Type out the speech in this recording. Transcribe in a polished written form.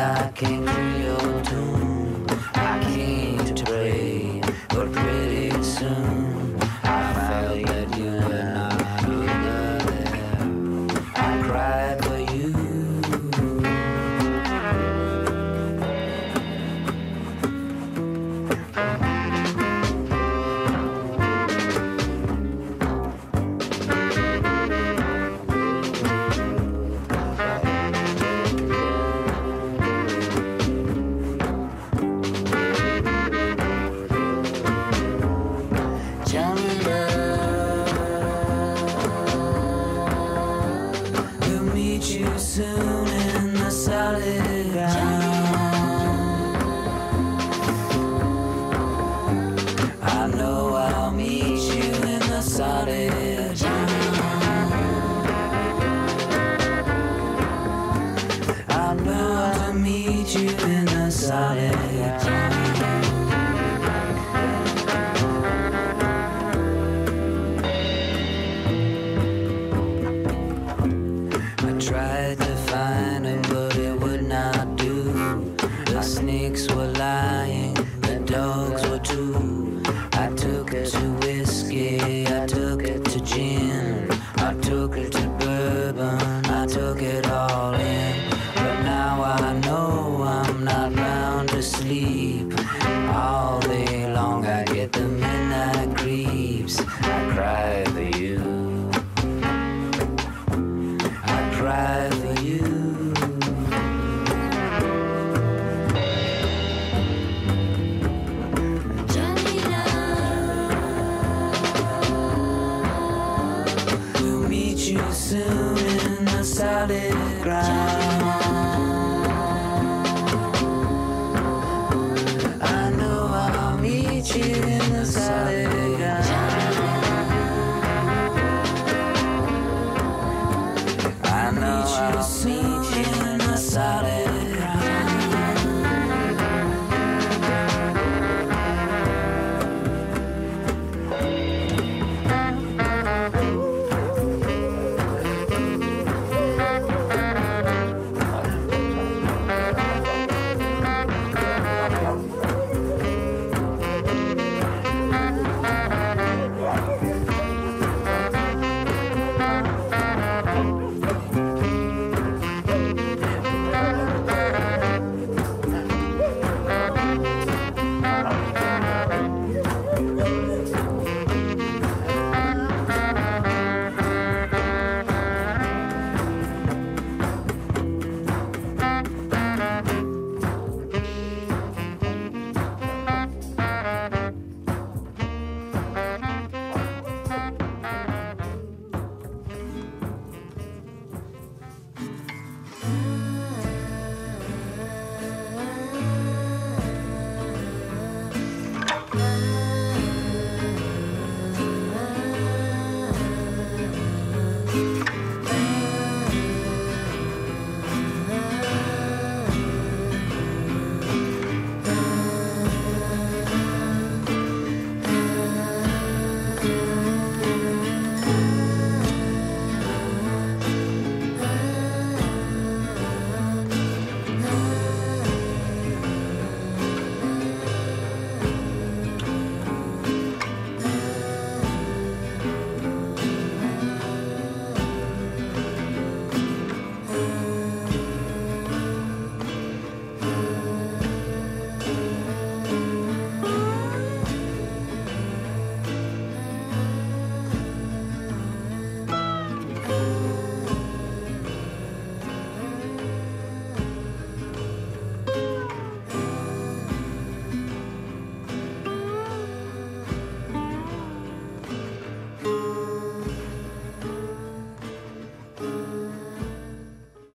I came to your tomb. I came to pray, but pretty soon I felt that you were not over there. I cried for you. Soon in the solid ground. I know I'll meet you in the solid ground. I know I'll meet you in the solid ground. Tried to find him, but it would not do. The snakes were lying, the dogs were too. I took it to whiskey, I took it to gin, I took it to bourbon, I took it all in. But now I know I'm not bound to sleep. All day long I get the midnight creeps. I cry for you, cry for you. Jamila, we'll meet you soon in the solid ground.